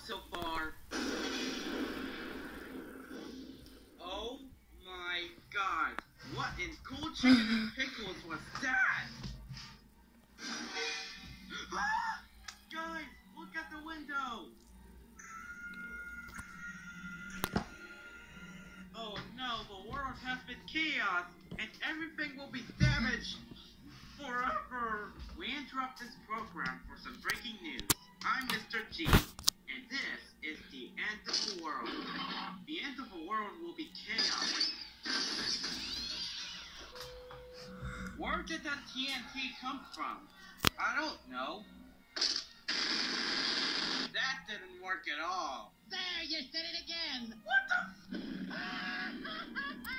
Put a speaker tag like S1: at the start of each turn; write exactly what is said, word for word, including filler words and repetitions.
S1: so far. Oh my god. What in cool chicken and pickles was that? Ah! Guys, look at the window. Oh no, the world has been chaos and everything will be damaged forever. We interrupt this program for some breaking news. I'm Mister G, and this is the end of the world. The end of the world will be chaos. Where did that T N T come from? I don't know. That didn't work at all.
S2: There, you said it again.
S1: What the?